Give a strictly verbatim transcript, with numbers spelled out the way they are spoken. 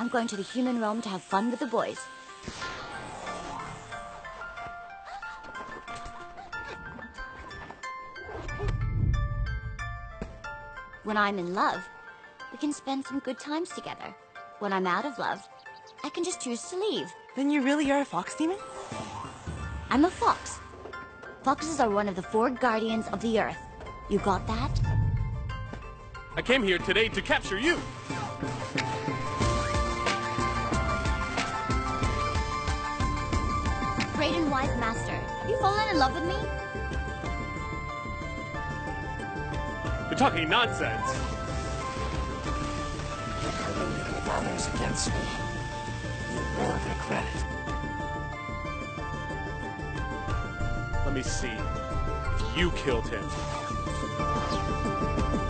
I'm going to the human realm to have fun with the boys. When I'm in love, we can spend some good times together. When I'm out of love, I can just choose to leave. Then you really are a fox demon? I'm a fox. Foxes are one of the four guardians of the earth. You got that? I came here today to capture you. Great and wise master, have you fallen in love with me? You're talking nonsense. With others against me, you will regret it. Let me see. If you killed him.